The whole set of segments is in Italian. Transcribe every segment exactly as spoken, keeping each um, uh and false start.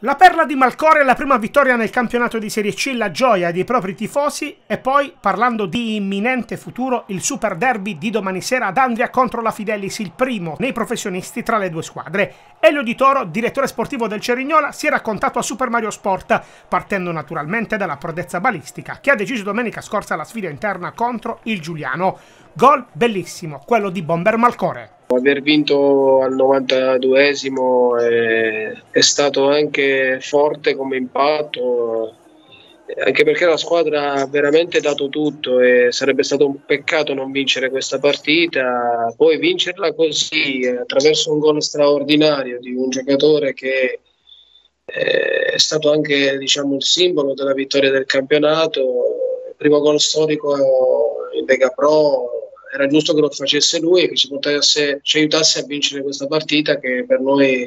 La perla di Malcore è la prima vittoria nel campionato di Serie C, la gioia dei propri tifosi e poi, parlando di imminente futuro, il super derby di domani sera ad Andria contro la Fidelis, il primo nei professionisti tra le due squadre. Elio Di Toro, direttore sportivo del Cerignola, si è raccontato a Super Mario Sport, partendo naturalmente dalla prodezza balistica, che ha deciso domenica scorsa la sfida interna contro il Giuliano. Gol bellissimo, quello di Bomber Malcore. Aver vinto al novantaduesimo è, è stato anche forte come impatto, anche perché la squadra ha veramente dato tutto e sarebbe stato un peccato non vincere questa partita. Poi vincerla così attraverso un gol straordinario di un giocatore che è stato anche, diciamo, il simbolo della vittoria del campionato, il primo gol storico in Lega Pro. Era giusto che lo facesse lui e che ci, potesse, ci aiutasse a vincere questa partita che per noi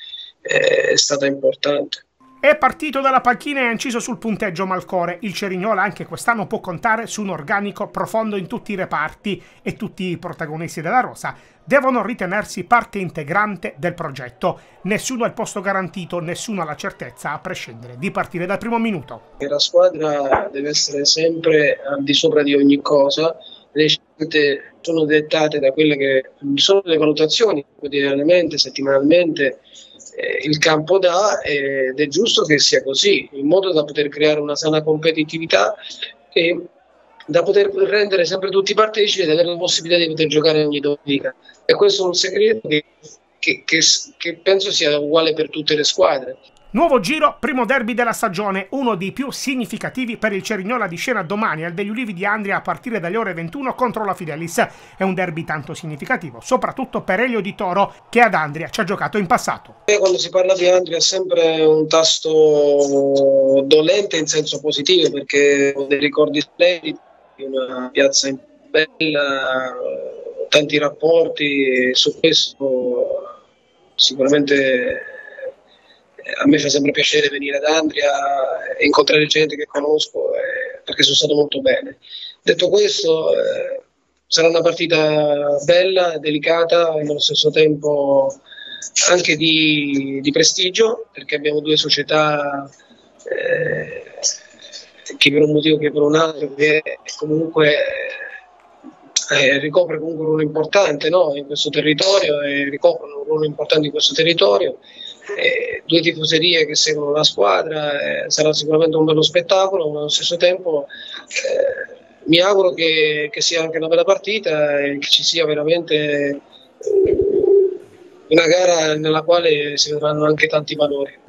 è stata importante. È partito dalla panchina e ha inciso sul punteggio Malcore. Il Cerignola anche quest'anno può contare su un organico profondo in tutti i reparti e tutti i protagonisti della rosa devono ritenersi parte integrante del progetto. Nessuno ha il posto garantito, nessuno ha la certezza, a prescindere, di partire dal primo minuto. La squadra deve essere sempre al di sopra di ogni cosa. Le scelte sono dettate da quelle che sono le valutazioni quotidianamente, settimanalmente eh, il campo dà, ed è giusto che sia così, in modo da poter creare una sana competitività e da poter rendere sempre tutti partecipi ed avere la possibilità di poter giocare ogni domenica. E questo è un segreto che, che, che, che penso sia uguale per tutte le squadre. Nuovo giro, primo derby della stagione, uno dei più significativi per il Cerignola di scena domani al degli Ulivi di Andria a partire dalle ore ventuno contro la Fidelis. È un derby tanto significativo, soprattutto per Elio Di Toro, che ad Andria ci ha giocato in passato. Quando si parla di Andria è sempre un tasto dolente in senso positivo, perché ho dei ricordi splendidi, una piazza bella, tanti rapporti, e su questo sicuramente a me fa sempre piacere venire ad Andria e incontrare gente che conosco, eh, perché sono stato molto bene. Detto questo, eh, sarà una partita bella, delicata e nello stesso tempo anche di, di prestigio, perché abbiamo due società eh, che per un motivo che per un altro che comunque eh, ricopre comunque un ruolo importante, no? In questo territorio e ricoprono un ruolo importante in questo territorio. Eh, due tifoserie che seguono la squadra, eh, sarà sicuramente un bello spettacolo, ma allo stesso tempo eh, mi auguro che, che sia anche una bella partita e che ci sia veramente una gara nella quale si vedranno anche tanti valori.